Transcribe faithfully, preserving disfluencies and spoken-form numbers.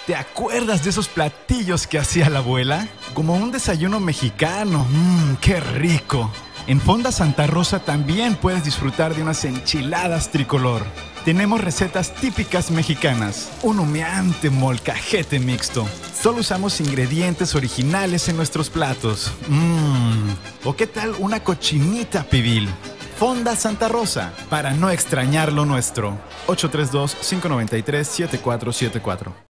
¿Te acuerdas de esos platillos que hacía la abuela? Como un desayuno mexicano. Mmm, ¡qué rico! En Fonda Santa Rosa también puedes disfrutar de unas enchiladas tricolor. Tenemos recetas típicas mexicanas. Un humeante molcajete mixto. Solo usamos ingredientes originales en nuestros platos. Mmm. ¿O qué tal una cochinita pibil? Fonda Santa Rosa, para no extrañar lo nuestro. ocho tres dos, cinco nueve tres, siete cuatro siete cuatro.